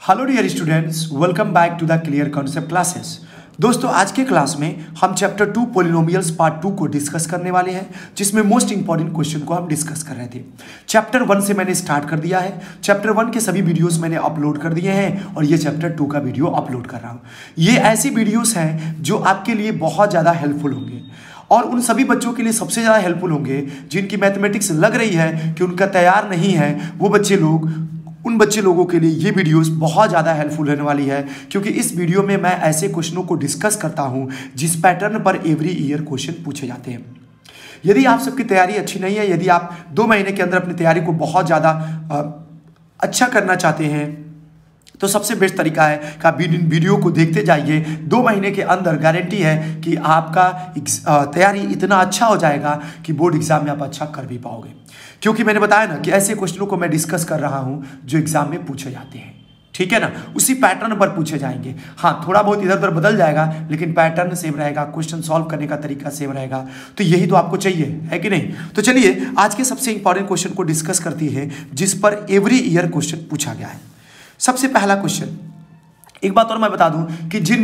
Hello dear students, welcome back to the clear concept classes. दोस्तों, आज के class में हम चैप्टर 2 पॉलिनोमियल्स पार्ट 2 को डिस्कस करने वाले हैं, जिसमें मोस्ट इंपॉर्टेंट क्वेश्चन को हम डिस्कस कर रहे थे। चैप्टर 1 से मैंने स्टार्ट कर दिया है। चैप्टर 1 के सभी वीडियोस मैंने अपलोड कर दिए हैं और ये चैप्टर 2 का वीडियो अपलोड कर रहा हूँ। ये ऐसी वीडियोस हैं जो आपके लिए बहुत ज़्यादा हेल्पफुल होंगे और उन सभी बच्चों के लिए सबसे ज़्यादा हेल्पफुल होंगे जिनकी मैथमेटिक्स लग रही है कि उनका तैयार नहीं है। वो उन बच्चे लोगों के लिए ये वीडियोस बहुत ज़्यादा हेल्पफुल होने वाली है, क्योंकि इस वीडियो में मैं ऐसे क्वेश्चनों को डिस्कस करता हूं जिस पैटर्न पर एवरी ईयर क्वेश्चन पूछे जाते हैं। यदि आप सबकी तैयारी अच्छी नहीं है, यदि आप 2 महीने के अंदर अपनी तैयारी को बहुत ज़्यादा अच्छा करना चाहते हैं, तो सबसे बेस्ट तरीका है कि आप वीडियो को देखते जाइए। 2 महीने के अंदर गारंटी है कि आपका तैयारी इतना अच्छा हो जाएगा कि बोर्ड एग्जाम में आप अच्छा कर भी पाओगे, क्योंकि मैंने बताया ना कि ऐसे क्वेश्चनों को मैं डिस्कस कर रहा हूं जो एग्जाम में पूछे जाते हैं। ठीक है ना, उसी पैटर्न पर पूछे जाएंगे। हाँ, थोड़ा बहुत इधर उधर बदल जाएगा, लेकिन पैटर्न सेम रहेगा, क्वेश्चन सॉल्व करने का तरीका सेम रहेगा। तो यही तो आपको चाहिए, है कि नहीं? तो चलिए आज के सबसे इंपॉर्टेंट क्वेश्चन को डिस्कस करती है, जिस पर एवरी ईयर क्वेश्चन पूछा गया है। सबसे पहला क्वेश्चन, एक बात और मैं बता दूं कि जिन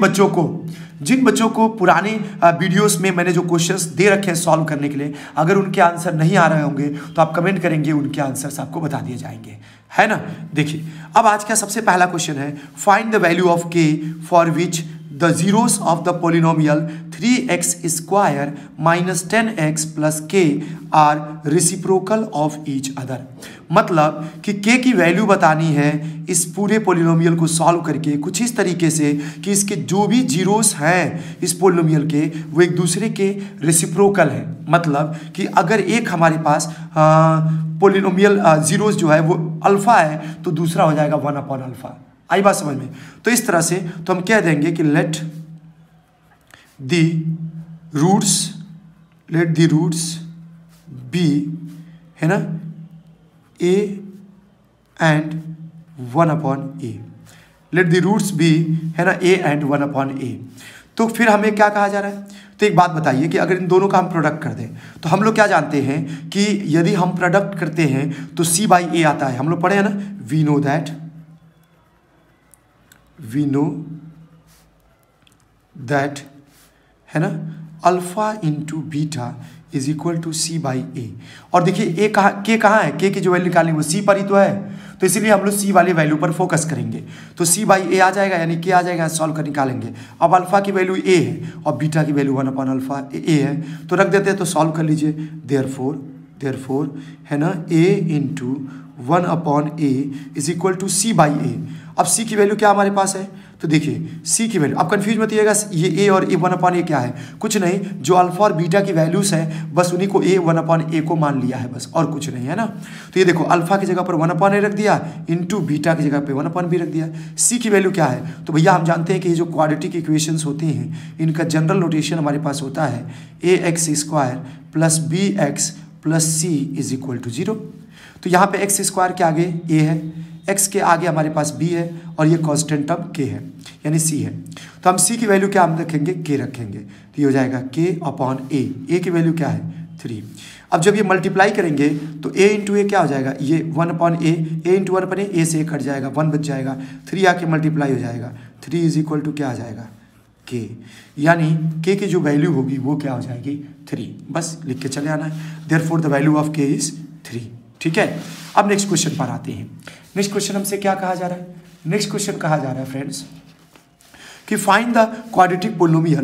बच्चों को पुराने वीडियोस में मैंने जो क्वेश्चंस दे रखे हैं सॉल्व करने के लिए, अगर उनके आंसर नहीं आ रहे होंगे तो आप कमेंट करेंगे, उनके आंसर्स आपको बता दिए जाएंगे, है ना। देखिए, अब आज का सबसे पहला क्वेश्चन है, find the value of k for which the zeros of the polynomial 3x square minus 10x plus k are reciprocal of each other। मतलब कि k की वैल्यू बतानी है इस पूरे पोलिनोमियल को सॉल्व करके कुछ इस तरीके से कि इसके जो भी जीरोस हैं इस पोलिनोमियल के, वो एक दूसरे के रेसिप्रोकल हैं। मतलब कि अगर एक हमारे पास पोलिनोमियल जीरोस जो है वो अल्फा है, तो दूसरा हो जाएगा 1 अपॉन अल्फा। आई बात समझ में? तो इस तरह से तो हम कह देंगे कि लेट द रूट्स बी, है ना, a and 1 upon a। Let the roots be, है ना, a एंड 1 अपॉन a। तो फिर हमें क्या कहा जा रहा है? तो एक बात बताइए कि अगर इन दोनों का हम प्रोडक्ट कर दें, तो हम लोग क्या जानते हैं कि यदि हम प्रोडक्ट करते हैं तो c बाई a आता है। हम लोग पढ़े हैं ना, वी नो दैट, है ना, alpha into beta is equal to C by a. और देखिए के कहाँ है? के की जो वैल्यू निकालेंगे वो सी पर ही तो है, तो इसीलिए हम लोग सी वाली वैल्यू पर फोकस करेंगे। तो सी बाई ए आ जाएगा, यानी के आ जाएगा, सॉल्व कर निकालेंगे। अब अल्फा की वैल्यू ए है और बीटा की वैल्यू 1 अपॉन अल्फा ए है, तो रख देते हैं, तो सॉल्व कर लीजिए। देयरफॉर, है ना, A into 1 upon A is equal to C by A. अब सी की वैल्यू क्या हमारे पास है? तो देखिए सी की वैल्यू, अब कंफ्यूज मत होइएगा, ये ए और ए 1 अपॉन ए क्या है? कुछ नहीं, जो अल्फा और बीटा की वैल्यूज है बस उन्हीं को ए 1 अपॉन ए को मान लिया है, बस, और कुछ नहीं, है ना। तो ये देखो, अल्फा की जगह पर 1 अपॉन ए रख दिया, इंटू बीटा की जगह पे 1 अपॉन बी रख दिया। सी की वैल्यू क्या है? तो भैया हम जानते हैं कि ये जो क्वाड्रेटिक इक्वेशंस होती हैं, इनका जनरल नोटेशन हमारे पास होता है ax² plus bx plus c is equal to 0। तो यहाँ पे x² के आगे a है, x के आगे हमारे पास b है और ये कांस्टेंट टर्म k है, यानी c है। तो हम c की वैल्यू क्या हम रखेंगे? k रखेंगे, तो ये हो जाएगा k अपॉन a की वैल्यू क्या है? 3। अब जब ये मल्टीप्लाई करेंगे तो a इंटू ए क्या हो जाएगा? ये 1 upon a into 1 upon a से कट जाएगा, 1 बच जाएगा, 3 आके मल्टीप्लाई हो जाएगा, 3 इज इक्वल टू क्या आ जाएगा? k। यानी k की जो वैल्यू होगी वो क्या हो जाएगी? 3। बस लिख के चले आना है। Therefore the value of k is 3। ठीक है, अब नेक्स्ट क्वेश्चन पर आते हैं। नेक्स्ट क्वेश्चन हमसे क्या कहा जा रहा है? नेक्स्ट क्वेश्चन कहा जा रहा है फ्रेंड्स कि find the quadratic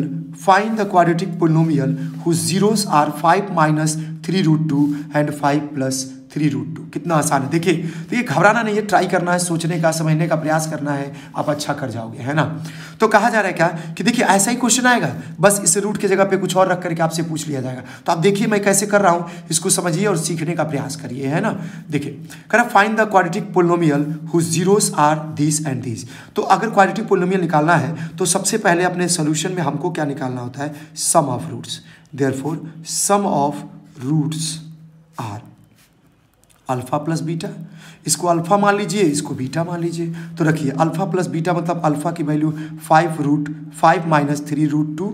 polynomial whose zeros are 5 minus 3 root 2 and 5 plus 3 root 2। कितना आसान है। देखिए घबराना नहीं है, ट्राई करना है, सोचने का, समझने का प्रयास करना है, आप अच्छा कर जाओगे, है ना। तो कहा जा रहा है क्या कि देखिए ऐसा ही क्वेश्चन आएगा, बस इस रूट की जगह पे कुछ और रख करके आपसे पूछ लिया जाएगा। तो आप देखिए मैं कैसे कर रहा हूँ, इसको समझिए और सीखने का प्रयास करिए, है ना। देखिए कह रहा find the quadratic polynomial whose zeros are these and these। तो अगर क्वाड्रेटिक पोलिनोमियल निकालना है तो सबसे पहले अपने सोल्यूशन में हमको क्या निकालना होता है? Sum of roots. Therefore sum of roots are alpha plus beta. इसको अल्फा मान लीजिए, इसको बीटा मान लीजिए। तो रखिए अल्फा प्लस बीटा मतलब अल्फा की value 5 minus 3 root 2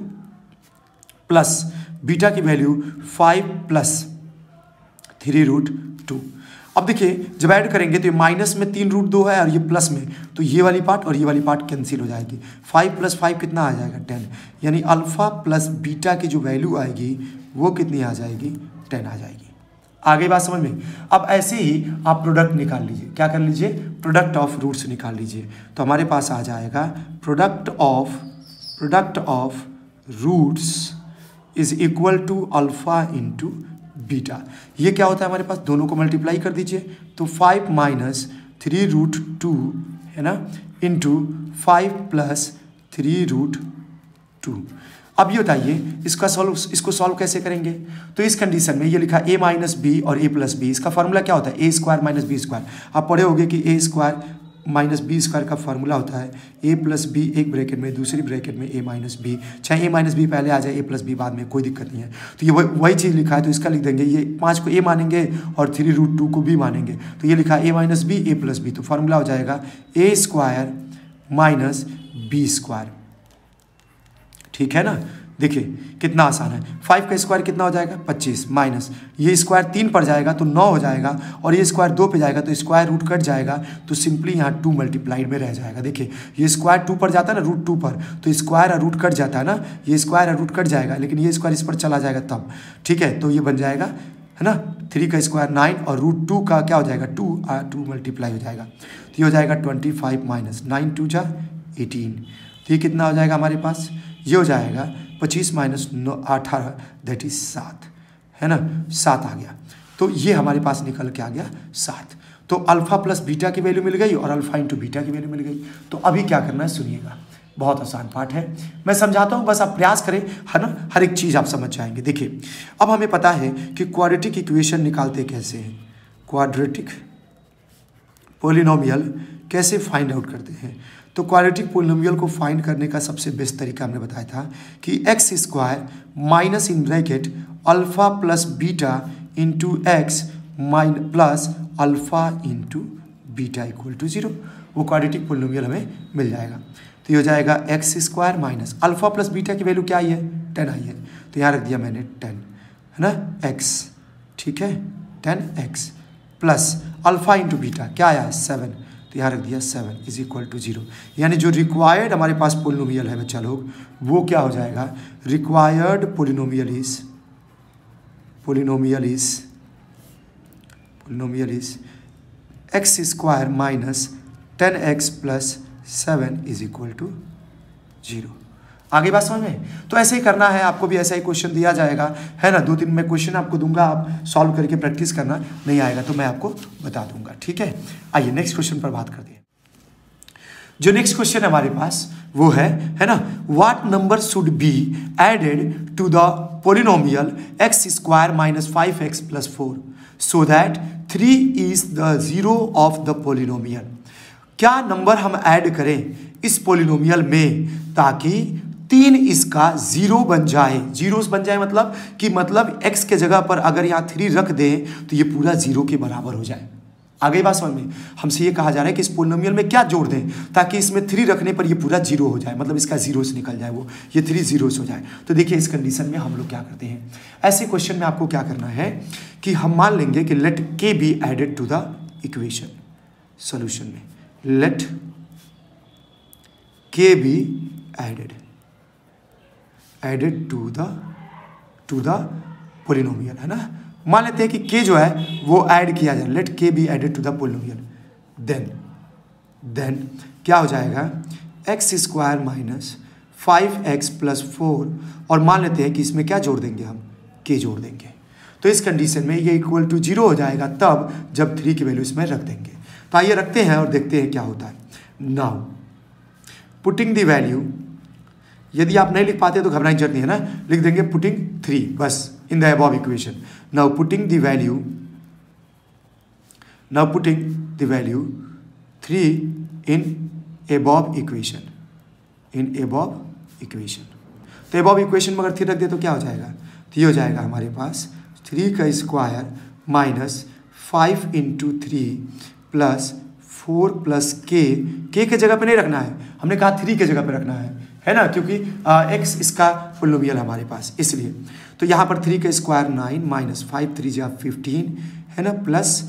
plus beta की वैल्यू 5 प्लस 3 रूट 2। अब देखिए जब ऐड करेंगे तो ये माइनस में 3√2 है और ये प्लस में, तो ये वाली पार्ट और ये वाली पार्ट कैंसिल हो जाएगी। 5 + 5 कितना आ जाएगा 10, यानी अल्फा प्लस बीटा की जो वैल्यू आएगी वो कितनी आ जाएगी 10 आ जाएगी। आगे बात समझ में। अब ऐसे ही आप प्रोडक्ट निकाल लीजिए, क्या कर लीजिए, प्रोडक्ट ऑफ रूट्स निकाल लीजिए। तो हमारे पास आ जाएगा product of roots is equal to alpha into beta. ये क्या होता है हमारे पास, दोनों को मल्टीप्लाई कर दीजिए, तो 5 - 3√2 है ना, इंटू 5 + 3√2। अब ये बताइए इसको सॉल्व कैसे करेंगे। तो इस कंडीशन में ये लिखा a - b और a + b, इसका फार्मूला क्या होता है, a² - b²। आप पढ़े होंगे कि a² - b² का फार्मूला होता है a + b एक ब्रैकेट में, दूसरी ब्रैकेट में a - b, चाहे a - b पहले आ जाए a + b बाद में, कोई दिक्कत नहीं है। तो ये वही चीज़ लिखा है, तो इसका लिख देंगे, ये 5 को a मानेंगे और 3√2 को b मानेंगे, तो ये लिखा a - b a + b, तो फार्मूला हो जाएगा a² - b²। ठीक है ना, देखिए कितना आसान है। 5 का स्क्वायर कितना हो जाएगा 25, माइनस ये स्क्वायर 3 पर जाएगा तो 9 हो जाएगा, और ये स्क्वायर 2 पे जाएगा तो स्क्वायर रूट कट जाएगा, तो सिंपली यहाँ 2 मल्टीप्लाइड में रह जाएगा। देखिए ये स्क्वायर 2 पर जाता है ना, √2 पर, तो स्क्वायर और रूट कट जाता है ना, ये स्क्वायर और रूट कट जाएगा, लेकिन ये स्क्वायर इस पर चला जाएगा तब। ठीक है, तो ये बन जाएगा है ना 3 का स्क्वायर 9 और √2 का क्या हो जाएगा 2 मल्टीप्लाई हो जाएगा, तो ये हो जाएगा 25 माइनस 9 2 जा 18। तो ये कितना हो जाएगा हमारे पास, ये हो जाएगा 25 - 18 दैट इज 7, है ना, 7 आ गया। तो ये हमारे पास निकल के आ गया 7। तो अल्फा प्लस बीटा की वैल्यू मिल गई और अल्फा इंटू बीटा की वैल्यू मिल गई। तो अभी क्या करना है सुनिएगा, बहुत आसान पार्ट है, मैं समझाता हूँ, बस आप प्रयास करें, है ना, हर एक चीज़ आप समझ जाएंगे। देखिए अब हमें पता है कि क्वाड्रेटिक इक्वेशन निकालते कैसे हैं, क्वाड्रेटिक पोलिनोमियल कैसे फाइंड आउट करते हैं। तो क्वाड्रेटिक पोलिनोमियल को फाइंड करने का सबसे बेस्ट तरीका हमने बताया था कि x² minus in bracket alpha plus beta into x plus alpha into beta equal to 0, वो क्वाड्रेटिक पोलिनोमियल हमें मिल जाएगा। तो ये हो जाएगा x² minus alpha plus beta की वैल्यू क्या आई है 10 आई है, तो यहाँ रख दिया मैंने 10, है ना, x, ठीक है 10x plus alpha into beta क्या आया है 7, तो यहाँ रख दिया 7 इज इक्वल टू 0। यानी जो रिक्वायर्ड हमारे पास पोलिनोमियल है बच्चा लोग, वो क्या हो जाएगा, required polynomial is x² minus 10x plus 7 is equal to 0। आगे बात समझ में। तो ऐसे ही करना है, आपको भी ऐसा ही क्वेश्चन दिया जाएगा, है ना, 2-3 मैं क्वेश्चन आपको दूंगा, आप सॉल्व करके प्रैक्टिस करना, नहीं आएगा तो मैं आपको बता दूंगा। ठीक है, आइए नेक्स्ट क्वेश्चन पर बात करते हैं। जो नेक्स्ट क्वेश्चन है हमारे पास वो है ना, what number should be added to the polynomial x² minus 5x plus 4 so that 3 is the 0 of the polynomial. क्या नंबर हम ऐड करें इस पोलिनोमियल में ताकि 3 इसका 0 बन जाए। 0 बन जाए मतलब x के जगह पर अगर यहाँ 3 रख दें तो ये पूरा 0 के बराबर हो जाए। आगे बात समझ में, हमसे ये कहा जा रहा है कि इस पोलिनोमियल में क्या जोड़ दें ताकि इसमें 3 रखने पर ये पूरा 0 हो जाए, मतलब इसका 0 से निकल जाए, वो ये 3 0 हो जाए। तो देखिए इस कंडीशन में हम लोग क्या करते हैं, ऐसे क्वेश्चन में आपको क्या करना है कि हम मान लेंगे कि let k be added to the equation. Solution में let k be added to the polynomial, है ना। मान लेते हैं कि k जो है वो ऐड किया जाए, let k be added to the polynomial, then क्या हो जाएगा x² माइनस 5x प्लस 4, और मान लेते हैं कि इसमें क्या जोड़ देंगे हम, k जोड़ देंगे। तो इस कंडीशन में ये इक्वल टू 0 हो जाएगा तब जब 3 की वैल्यू इसमें रख देंगे। तो आइए रखते हैं और देखते हैं क्या होता है। नाउ पुटिंग द वैल्यू, यदि आप नहीं लिख पाते तो घबराने की जरूरत नहीं है ना, लिख देंगे पुटिंग 3 बस in the above equation. Now putting the value 3 in above equation, तो अबव इक्वेशन में अगर 3 रख दे तो क्या हो जाएगा, तो ये हो जाएगा हमारे पास 3 का square minus 5 into 3 plus 4 plus k के जगह पे नहीं रखना है, हमने कहा 3 के जगह पे रखना है ना, क्योंकि x इसका पोलिनोमियल हमारे पास, इसलिए तो यहाँ पर 3 का स्क्वायर 9 माइनस 5 3 जा 15, है ना, plus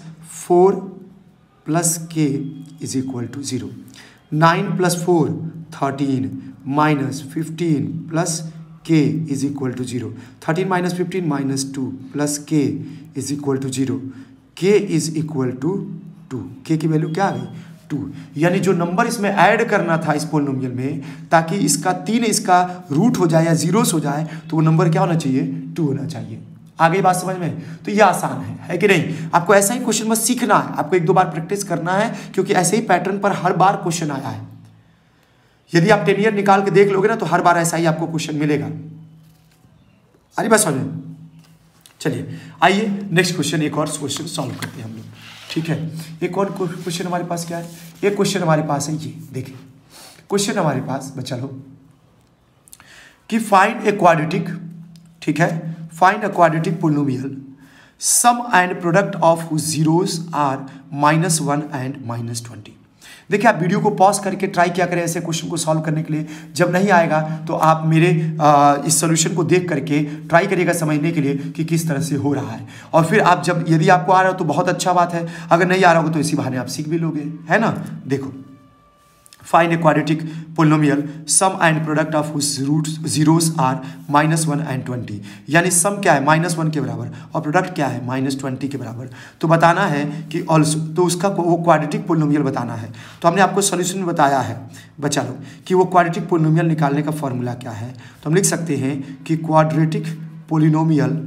4 plus k is equal to 0। 9 plus 4 13 minus 15 plus k is equal to 0। 13 minus 15 minus 2 plus k is equal to 0। K is equal to 2। के की वैल्यू क्या आ गई 2। यानी जो नंबर इसमें ऐड करना था इस पोलिनोमियल में, ताकि इसका 3 इसका रूट हो जाए या जीरोस हो जाए, तो वो नंबर क्या होना चाहिए 2 होना चाहिए। आ गई बात समझ में? तो ये आसान है कि नहीं? आपको ऐसा ही क्वेश्चन बस सीखना है, आपको 1-2 बार प्रैक्टिस करना है, क्योंकि ऐसे ही पैटर्न पर हर बार क्वेश्चन आया है। यदि आप 10 ईयर निकाल के देख लोगे ना, तो हर बार ऐसा ही आपको क्वेश्चन मिलेगा। अरे बस समझ में? चलिए आइए नेक्स्ट क्वेश्चन, एक और क्वेश्चन सॉल्व करते हैं हम लोग, ठीक है। एक और क्वेश्चन हमारे पास क्या है? एक क्वेश्चन हमारे पास है ये, देखिए क्वेश्चन हमारे पास बच्चा लोग कि फाइंड ए क्वाड्रेटिक, ठीक है, find a quadratic polynomial sum and product of zeros are -1 and -20। देखिए आप वीडियो को पॉज करके ट्राई किया करें ऐसे क्वेश्चन को सॉल्व करने के लिए। जब नहीं आएगा तो आप मेरे इस सॉल्यूशन को देख करके ट्राई करिएगा समझने के लिए कि किस तरह से हो रहा है। और फिर आप जब यदि आपको आ रहा हो तो बहुत अच्छा बात है, अगर नहीं आ रहा होगा तो इसी बहाने आप सीख भी लोगे, है ना। देखो find a quadratic polynomial sum and product of zeros are -1 and 20। यानी सम क्या है -1 के बराबर और प्रोडक्ट क्या है -20 के बराबर। तो बताना है कि ऑल्सो, तो उसका वो क्वाड्रेटिक पोलिनोमियल बताना है। तो हमने आपको सॉल्यूशन बताया है बच्चा लोग कि वो क्वाड्रेटिक पोलिनोमियल निकालने का फॉर्मूला क्या है। तो हम लिख सकते हैं कि quadratic polynomial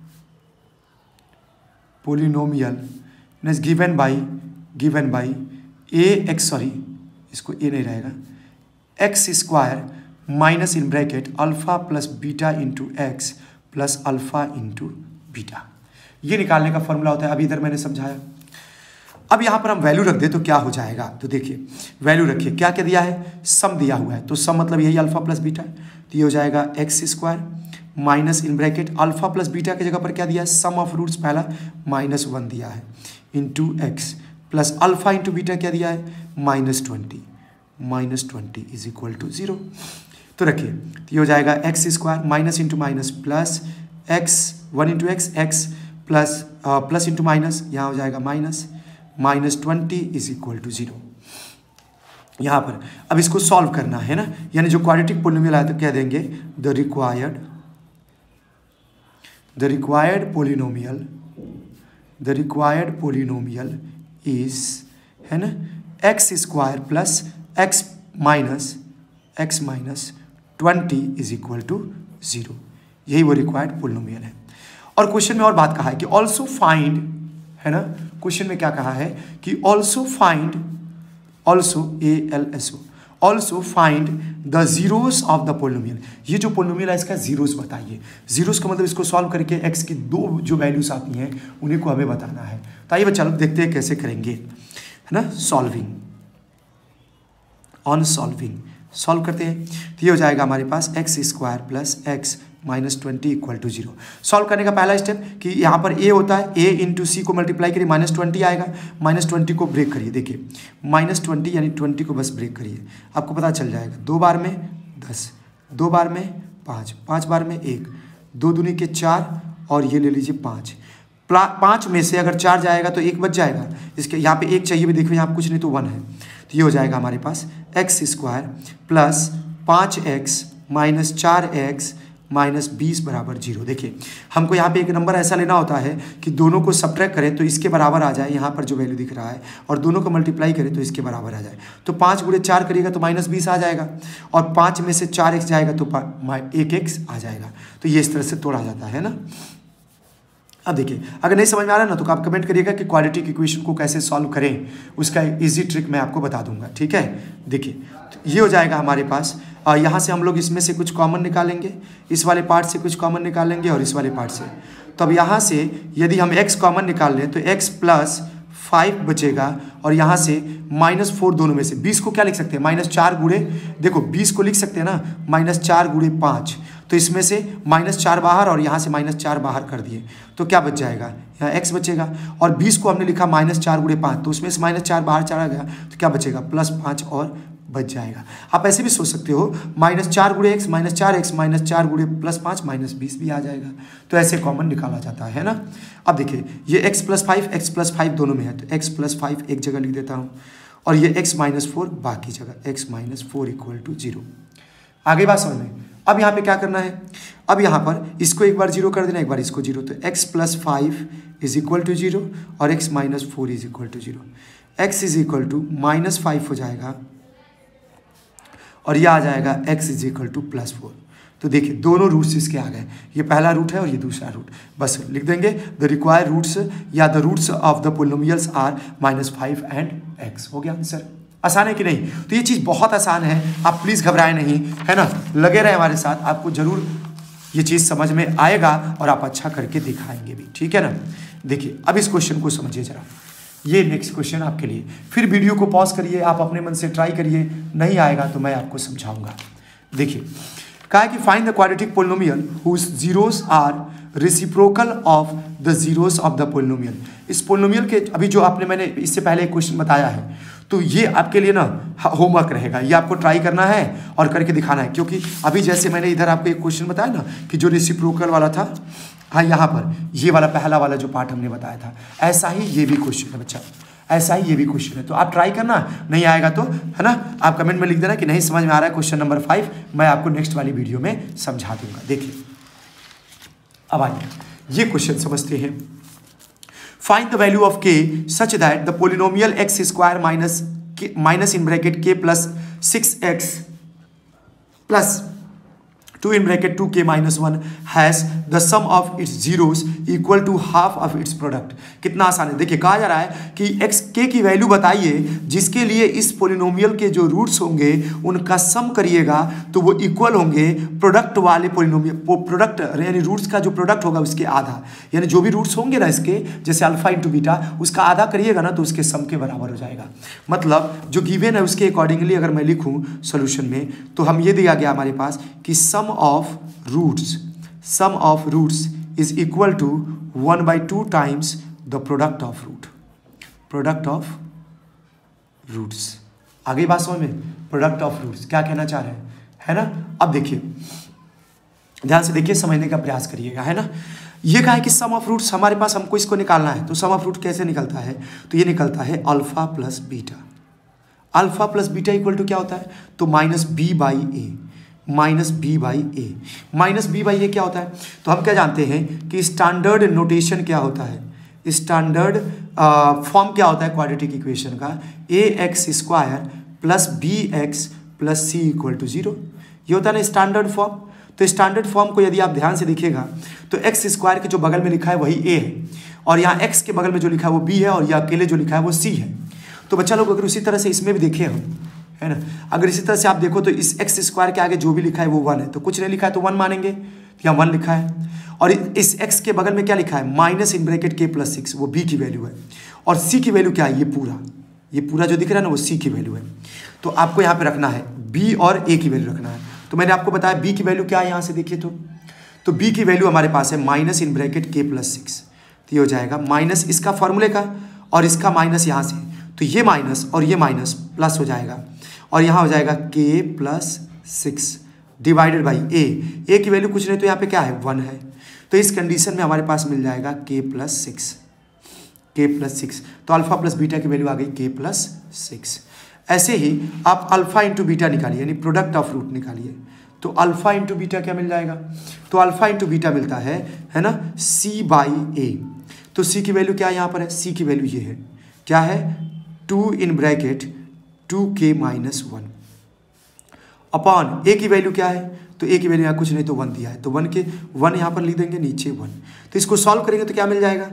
is given by इसको ए नहीं रहेगा, x² minus in bracket alpha plus beta into x plus alpha into beta. ये निकालने का फॉर्मूला होता है। अभी इधर मैंने समझाया। अब यहाँ पर हम वैल्यू रख दे तो क्या हो जाएगा, तो देखिए वैल्यू रखिए, क्या क्या दिया है, सम दिया हुआ है, तो सम मतलब यही अल्फा प्लस बीटा, तो ये हो जाएगा x² minus in bracket alpha plus beta की जगह पर क्या दिया है, सम ऑफ रूट्स पहला -1 दिया है into x plus alpha into beta क्या दिया है -20 इज इक्वल टू 0। तो रखिए, तो ये हो जाएगा x² minus into minus plus x 1 into x plus into minus, यहाँ हो जाएगा -20 इज इक्वल टू 0। यहाँ पर अब इसको सॉल्व करना है ना, यानी जो क्वाड्रेटिक पोलिनोमियल आया तो क्या देंगे, द रिक्वायर्ड पोलिनोमियल इज, है ना, x² plus x minus 20 is equal to 0। यही वो रिक्वायर्ड पोलिनोमियल है। और क्वेश्चन में और बात कहा है कि ऑल्सो फाइंड, है ना, क्वेश्चन में क्या कहा है कि also find the zeros of the polynomial. ये जो पोलिनोमियल है इसका जीरोस बताइए। जीरोस का मतलब इसको सॉल्व करके एक्स की 2 जो वैल्यूज आती हैं उन्हीं को हमें बताना है। तो आइए बच्चा लोग देखते हैं कैसे करेंगे, है ना। सॉल्व करते हैं। तो ये हो जाएगा हमारे पास x² plus x -20 equal to 0। Solve करने का पहला स्टेप कि यहाँ पर a होता है, a इंटू सी को मल्टीप्लाई करिए, -20 आएगा, -20 को ब्रेक करिए, देखिए -20 यानी 20 को बस ब्रेक करिए, आपको पता चल जाएगा। 2 बार में 10, 2 बार में 5, 5 बार में 1, 2 दूनी के 4 और ये ले लीजिए 5। 5 में से अगर 4 जाएगा तो 1 बच जाएगा, इसके यहाँ पे 1 चाहिए भी, देखिए यहाँ कुछ नहीं तो 1 है। तो ये हो जाएगा हमारे पास x² plus 5x minus 4x minus 20 बराबर 0। देखिए हमको यहाँ पे एक नंबर ऐसा लेना होता है कि दोनों को सब्ट्रैक्ट करें तो इसके बराबर आ जाए, यहाँ पर जो वैल्यू दिख रहा है, और दोनों को मल्टीप्लाई करें तो इसके बराबर आ जाए। तो 5 × 4 करिएगा तो -20 आ जाएगा, और 5 में से 4x जाएगा तो 1x आ जाएगा। तो ये इस तरह से तोड़ा जाता है ना। अब देखिए अगर नहीं समझ में आ रहा ना तो आप कमेंट करिएगा कि क्वाड्रेटिक इक्वेशन को कैसे सॉल्व करें, उसका इजी ट्रिक मैं आपको बता दूंगा, ठीक है। देखिए तो ये हो जाएगा हमारे पास, यहाँ से हम लोग इसमें से कुछ कॉमन निकालेंगे, इस वाले पार्ट से कुछ कॉमन निकालेंगे और इस वाले पार्ट से। तो अब यहाँ से यदि हम x कॉमन निकाल लें तो x प्लस 5 बचेगा, और यहाँ से -4 दोनों में से 20 को क्या लिख सकते हैं, -4 गुणे, देखो 20 को लिख सकते हैं ना, -4 × 5, तो इसमें से -4 बाहर और यहाँ से -4 बाहर कर दिए तो क्या बच जाएगा, यहाँ x बचेगा। और 20 को हमने लिखा -4 × 5, तो उसमें से -4 बाहर चला गया तो क्या बचेगा, +5 और बच जाएगा। आप ऐसे भी सोच सकते हो -4 गुणे x -4x -4 गुणे +5 -20 भी आ जाएगा। तो ऐसे कॉमन निकाला जाता है ना। अब देखिए ये x + 5 दोनों में है, तो x + 5 एक जगह लिख देता हूँ और ये x - 4 बाकी जगह, x - 4 = 0। आगे बात समझ में। अब यहाँ पे क्या करना है, अब यहाँ पर इसको एक बार 0 कर देना, एक बार इसको 0, तो x + 5 = 0 और x - 4 = 0। x = -5 हो जाएगा और यह आ जाएगा x = +4। तो देखिए दोनों रूट्स इसके आ गए, ये पहला रूट है और ये दूसरा रूट। बस लिख देंगे द रिक्वायर्ड रूट्स या the roots of the polynomials are -5 and x। हो गया आंसर। आसान है कि नहीं? तो ये चीज़ बहुत आसान है, आप प्लीज़ घबराएं नहीं, है ना। लगे रहे हमारे साथ, आपको जरूर ये चीज़ समझ में आएगा और आप अच्छा करके दिखाएंगे भी, ठीक है ना। देखिए अब इस क्वेश्चन को समझिए जरा, ये नेक्स्ट क्वेश्चन आपके लिए। फिर वीडियो को पॉज करिए, आप अपने मन से ट्राई करिए, नहीं आएगा तो मैं आपको समझाऊंगा। देखिए कहा है कि find the quadratic polynomial whose zeros are reciprocal of the zeros of the polynomial. इस पोलिनोमियल के अभी जो आपने मैंने इससे पहले एक क्वेश्चन बताया है, तो ये आपके लिए ना होमवर्क रहेगा, ये आपको ट्राई करना है और करके दिखाना है। क्योंकि अभी जैसे मैंने इधर आपको एक क्वेश्चन बताया ना कि जो रेसिप्रोकल वाला था, हाँ यहाँ पर ये वाला पहला वाला जो पार्ट हमने बताया था, ऐसा ही ये भी क्वेश्चन है बच्चा, ऐसा ही ये भी क्वेश्चन है। तो आप ट्राई करना, नहीं आएगा तो, है ना, आप कमेंट में लिख देना कि नहीं समझ में आ रहा है क्वेश्चन नंबर 5, मैं आपको नेक्स्ट वाली वीडियो में समझा दूंगा। देखिए अब आइए ये क्वेश्चन समझते हैं। Find the value of k such that the polynomial x² minus in bracket k + 6x + 2 - 1 has the sum of its zeros equal to half of its product. कितना आसान है। देखिए कहा जा रहा है कि x k की वैल्यू बताइए जिसके लिए इस पोलिनोमियल के जो रूट्स होंगे उनका सम करिएगा तो वो इक्वल होंगे प्रोडक्ट वाले पोलिनोमियल, प्रोडक्ट यानी रूट्स का जो प्रोडक्ट होगा उसके आधा, यानी जो भी रूट्स होंगे ना इसके, जैसे अल्फा × बीटा, उसका आधा करिएगा ना तो उसके सम के बराबर हो जाएगा। मतलब जो गिवन है उसके अकॉर्डिंगली अगर मैं लिखूँ सोल्यूशन में, तो हम ये दिया गया हमारे पास कि sum of roots is equal to 1/2 times the product of roots. आगे बात समझ में, प्रोडक्ट ऑफ रूट्स क्या कहना चाह रहे हैं, है ना। अब देखिए ध्यान से देखिए, समझने का प्रयास करिएगा, है ना। ये कहा है कि सम ऑफ रूट्स हमारे पास, हमको इसको निकालना है। तो सम ऑफ रूट कैसे निकलता है, तो ये निकलता है alpha plus beta. Alpha plus beta equal to क्या होता है, तो -b/a, -b/a क्या होता है, तो हम क्या जानते हैं कि स्टैंडर्ड नोटेशन क्या होता है, स्टैंडर्ड फॉर्म क्या होता है क्वाड्रेटिक इक्वेशन का, ax² + bx + c = 0। ये होता है ना स्टैंडर्ड फॉर्म। तो स्टैंडर्ड फॉर्म को यदि आप ध्यान से देखिएगा तो x² के जो बगल में लिखा है वही a है, और यहाँ x के बगल में जो लिखा है वो b है, और यह अकेले जो लिखा है वो c है। तो बच्चा लोग अगर उसी तरह से इसमें भी देखें हम, है ना, अगर इसी तरह से आप देखो तो इस x² के आगे जो भी लिखा है वो 1 है, तो कुछ नहीं लिखा है तो 1 मानेंगे, तो यहाँ 1 लिखा है। और इस x के बगल में क्या लिखा है, -k + 6, वो b की वैल्यू है। और c की वैल्यू क्या है, ये पूरा जो दिख रहा है ना वो c की वैल्यू है। तो आपको यहाँ पे रखना है b और a की वैल्यू रखना है। तो मैंने आपको बताया b की वैल्यू क्या है, यहाँ से देखिए तो b की वैल्यू हमारे पास है -k + 6, तो ये हो जाएगा माइनस इसका फॉर्मूले का और इसका माइनस यहाँ से, तो ये माइनस और ये माइनस प्लस हो जाएगा, और यहाँ हो जाएगा k + 6 डिवाइडेड बाई a की वैल्यू कुछ नहीं तो यहाँ पे क्या है 1 है। तो इस कंडीशन में हमारे पास मिल जाएगा k + 6, तो अल्फा प्लस बीटा की वैल्यू आ गई k + 6। ऐसे ही आप अल्फा × बीटा निकालिए, यानी प्रोडक्ट ऑफ रूट निकालिए, तो अल्फा × बीटा क्या मिल जाएगा, तो अल्फा × बीटा मिलता है ना c/a। तो c की वैल्यू क्या है यहाँ पर है, c की वैल्यू ये है, क्या है 2 × 1 अपॉन a की वैल्यू क्या है, तो a की वैल्यू यहाँ कुछ नहीं तो 1 दिया है, तो 1 यहाँ पर लिख देंगे, नीचे 1। तो इसको सॉल्व करेंगे तो क्या मिल जाएगा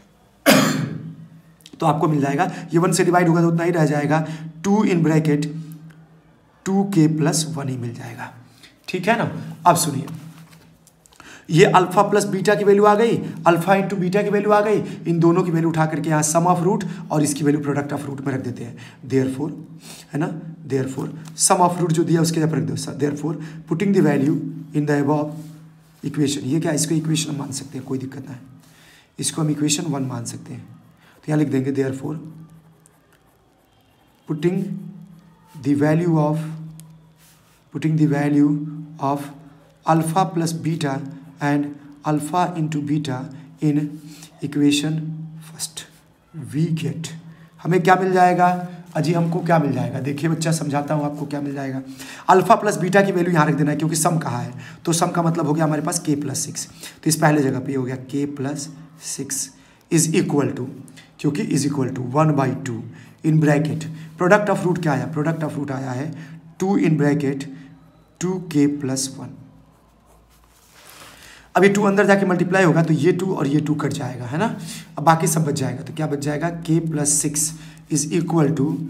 तो आपको मिल जाएगा, ये 1 से डिवाइड होगा तो उतना ही रह जाएगा, 2 × 2k + 1 ही मिल जाएगा, ठीक है ना। अब सुनिए, ये अल्फा प्लस बीटा की वैल्यू आ गई, अल्फा × बीटा की वैल्यू आ गई, इन दोनों की वैल्यू उठा करके यहाँ सम ऑफ रूट और इसकी वैल्यू प्रोडक्ट ऑफ रूट में रख देते हैं। देयरफॉर, है ना, देयरफॉर सम ऑफ रूट जो दिया उसके जगह रख दो, therefore putting the value in the above equation. ये क्या, इसको इक्वेशन मान सकते हैं, कोई दिक्कत नहीं, इसको हम इक्वेशन 1 मान सकते हैं। तो यहाँ लिख देंगे therefore putting the value of alpha plus beta and alpha into beta in equation first, we get, हमें क्या मिल जाएगा अजी, हमको क्या मिल जाएगा, देखिए बच्चा समझाता हूँ आपको क्या मिल जाएगा। अल्फा प्लस बीटा की वैल्यू यहाँ रख देना है क्योंकि सम कहा है, तो सम का मतलब हो गया हमारे पास k प्लस 6, तो इस पहले जगह पे हो गया k plus 6 is equal to, क्योंकि is equal to 1/2 in bracket, product of root क्या आया, प्रोडक्ट ऑफ रूट आया है 2 इन ब्रैकेट 2k प्लस 1। अब ये 2 अंदर जाके मल्टीप्लाई होगा तो ये 2 और ये 2 कट जाएगा, है ना, अब बाकी सब बच जाएगा, तो क्या बच जाएगा k plus 6 is equal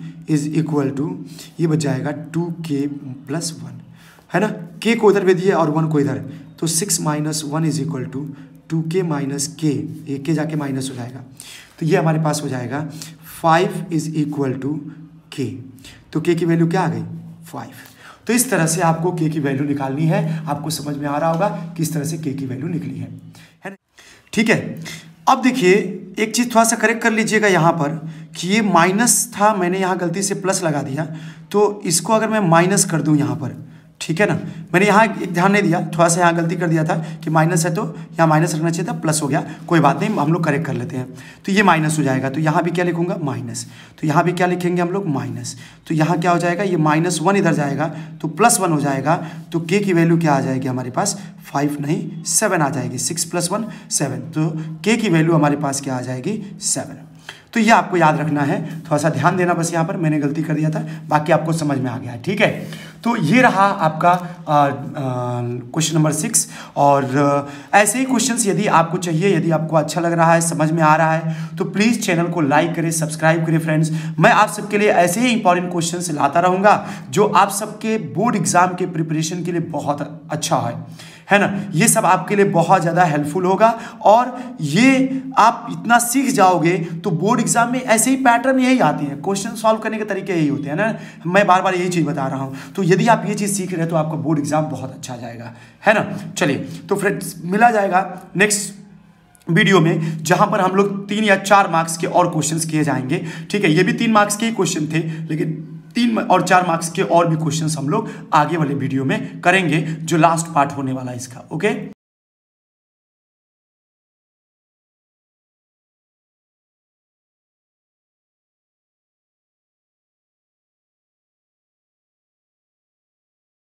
to ये बच जाएगा 2k प्लस 1, है ना, k को इधर भेज दिए और 1 को इधर, तो 6 minus 1 is equal to 2k minus k, एक के जाके माइनस हो जाएगा, तो ये हमारे पास हो जाएगा 5 इज इक्वल टू k, तो k की वैल्यू क्या आ गई 5। तो इस तरह से आपको k की वैल्यू निकालनी है, आपको समझ में आ रहा होगा किस तरह से k की वैल्यू निकली है ना, ठीक है। अब देखिए एक चीज़ थोड़ा सा करेक्ट कर लीजिएगा यहाँ पर कि ये माइनस था, मैंने यहाँ गलती से प्लस लगा दिया, तो इसको अगर मैं माइनस कर दूँ यहाँ पर, ठीक है ना, मैंने यहाँ एक ध्यान नहीं दिया, थोड़ा सा यहाँ गलती कर दिया था कि माइनस है तो यहाँ माइनस रखना चाहिए था, प्लस हो गया, कोई बात नहीं, हम लोग करेक्ट कर लेते हैं। तो ये माइनस हो जाएगा, तो यहाँ भी क्या लिखूंगा माइनस, तो यहाँ भी क्या लिखेंगे हम लोग माइनस, तो यहाँ क्या हो जाएगा, ये -1 इधर जाएगा तो +1 हो जाएगा, तो k की वैल्यू क्या आ जाएगी हमारे पास 5 नहीं 7 आ जाएगी, 6 + 1 7, तो k की वैल्यू हमारे पास क्या आ जाएगी 7। तो ये आपको याद रखना है, थोड़ा सा ध्यान देना, बस यहाँ पर मैंने गलती कर दिया था, बाकी आपको समझ में आ गया है, ठीक है। तो ये रहा आपका क्वेश्चन नंबर 6, और ऐसे ही क्वेश्चंस यदि आपको चाहिए, यदि आपको अच्छा लग रहा है, समझ में आ रहा है, तो प्लीज़ चैनल को लाइक करें, सब्सक्राइब करें फ्रेंड्स। मैं आप सबके लिए ऐसे ही इंपॉर्टेंट क्वेश्चंस लाता रहूँगा जो आप सबके बोर्ड एग्जाम के प्रिपरेशन के लिए बहुत अच्छा है ना, ये सब आपके लिए बहुत ज़्यादा हेल्पफुल होगा, और ये आप इतना सीख जाओगे तो बोर्ड एग्जाम में ऐसे ही पैटर्न यही आते हैं, क्वेश्चन सॉल्व करने के तरीके यही होते हैं ना, मैं बार बार यही चीज़ बता रहा हूँ। तो यदि आप ये चीज़ सीख रहे हैं तो आपका बोर्ड एग्जाम बहुत अच्छा जाएगा, है ना। चलिए तो फ्रेंड्स मिला जाएगा नेक्स्ट वीडियो में, जहां पर हम लोग 3 या 4 मार्क्स के और क्वेश्चंस किए जाएंगे, ठीक है। ये भी 3 मार्क्स के ही क्वेश्चन थे, लेकिन 3 और 4 मार्क्स के और भी क्वेश्चंस हम लोग आगे वाले वीडियो में करेंगे, जो लास्ट पार्ट होने वाला है इसका, ओके।